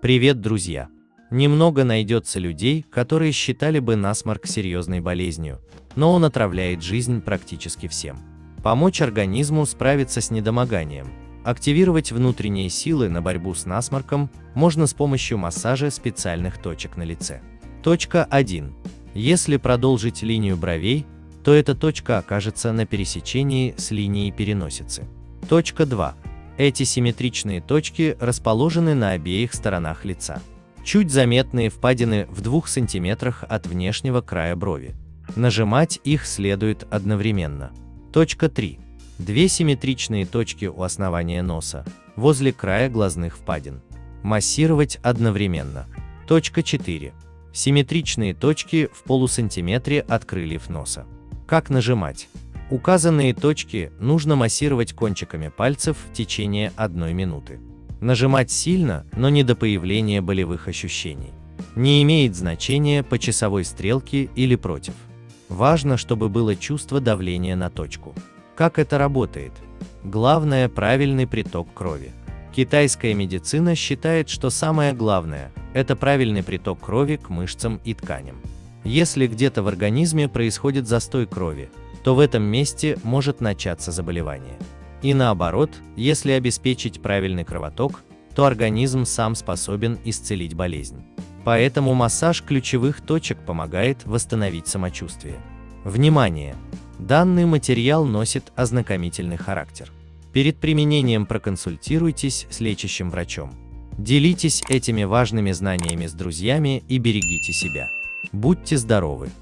Привет, друзья! Немного найдется людей, которые считали бы насморк серьезной болезнью, но он отравляет жизнь практически всем. Помочь организму справиться с недомоганием, активировать внутренние силы на борьбу с насморком можно с помощью массажа специальных точек на лице. Точка 1. Если продолжить линию бровей, то эта точка окажется на пересечении с линией переносицы. Точка 2. Эти симметричные точки расположены на обеих сторонах лица. Чуть заметные впадины в 2 см от внешнего края брови. Нажимать их следует одновременно. Точка 3. 2 симметричные точки у основания носа, возле края глазных впадин. Массировать одновременно. Точка 4. Симметричные точки в полусантиметре от крыльев носа. Как нажимать? Указанные точки нужно массировать кончиками пальцев в течение 1 минуты. Нажимать сильно, но не до появления болевых ощущений. Не имеет значения по часовой стрелке или против. Важно, чтобы было чувство давления на точку. Как это работает? Главное – правильный приток крови. Китайская медицина считает, что самое главное – это правильный приток крови к мышцам и тканям. Если где-то в организме происходит застой крови, то в этом месте может начаться заболевание. И наоборот, если обеспечить правильный кровоток, то организм сам способен исцелить болезнь. Поэтому массаж ключевых точек помогает восстановить самочувствие. Внимание! Данный материал носит ознакомительный характер. Перед применением проконсультируйтесь с лечащим врачом. Делитесь этими важными знаниями с друзьями и берегите себя. Будьте здоровы!